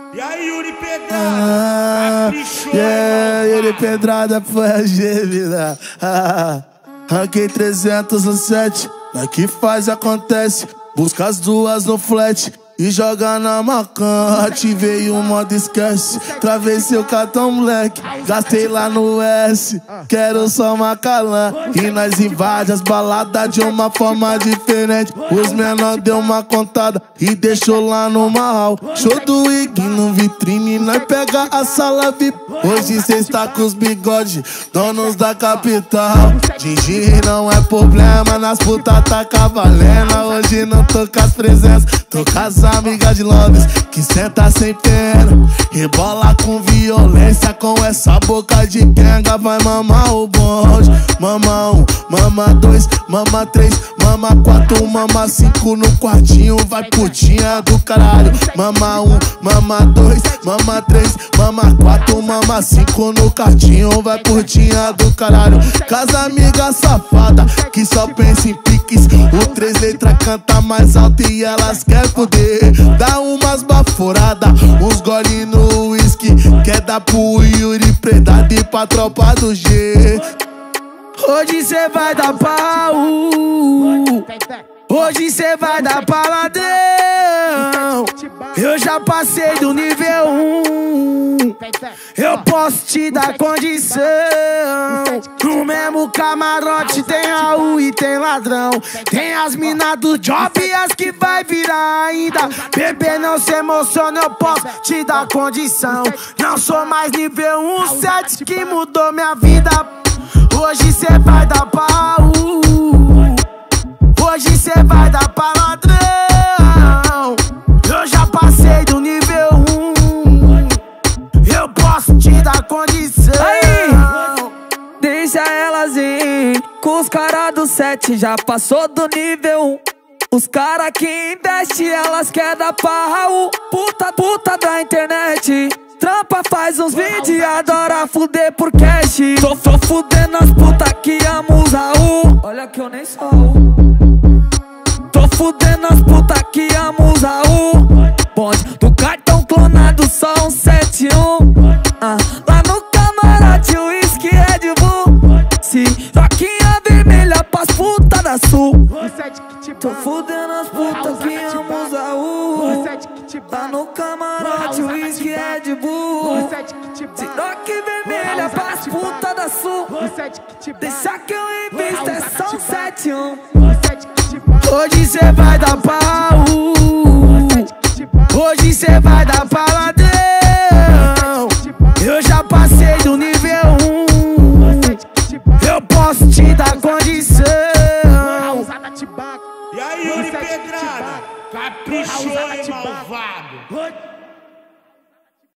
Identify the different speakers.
Speaker 1: E aí, Yuri Pedrada?
Speaker 2: Yuri Pedrada foi a gêmea. Ranquei 307, daqui faz acontece. Busca as duas no flat e joga na macan. Ativei o modo esquece, travei seu cartão moleque. Gastei lá no S, quero só Macalã. E nós invade as baladas de uma forma diferente. Os menor deu uma contada e deixou lá no marral. Show do Ig no vitrine, nós pega a sala VIP. Hoje cê está com os bigodes, donos da capital. Gigi não é problema, nas putas tá cavalena. Hoje não tô com as presenças, tô com as amigas de Londres que senta sem pena, rebola com violência. Com essa boca de quenga vai mamar o bonde. Mama 1, mama 2, mama 3, mama 4, mama 5 no quartinho, vai putinha do caralho. Mama 1, mama 2, mama 3, mama 4, mama 5 no quartinho, vai putinha do caralho. Casa amiga safada que só pensa em piques, o 3 letras canta mais alto e elas quer poder. Dá umas baforadas, uns gole no whisky, quer dar pro Yuri Pedrada e pra tropa do G.
Speaker 3: Hoje cê vai dar pau, hoje cê vai dar pra ladrão. Eu já passei do nível 1, eu posso te dar condição. No mesmo camarote tem Raul e tem ladrão. Tem as minas do job e as que vai virar ainda. Bebê, não se emociona, eu posso te dar condição. Não sou mais nível 1, 7 que mudou minha vida. Hoje cê vai dar pau, hoje cê vai dar pra ladrão. Eu já passei do nível 1, eu posso te dar condição. Aí, deixa elas ir, com os caras do 7 já passou do nível 1. Os caras que investem, elas quer dar pra Raul. Puta da internet, trampa, faz uns vídeos, adora fuder por cash. Tô fudendo as putas que amam os Raul. Olha que eu nem sou Raul. Tô fudendo as putas que amam os Raul. Bonde do cartão clonado, só um 71. Lá no camarote o whisky Red Bull. Se roquinha vermelha pras putas da Sul. Tô fudendo as putas que amam os Raul. Lá no camarote o whisky Red Bull. Siroque vermelha pras putas da Sul. Deixa que eu invisto, é só um 71. Hoje cê vai dar pau, hoje cê vai dar pra ladrão. Eu já passei do nível 1, eu posso te dar condição.
Speaker 1: E aí, Yuri Pedrada? Caprichou, hein, malvado?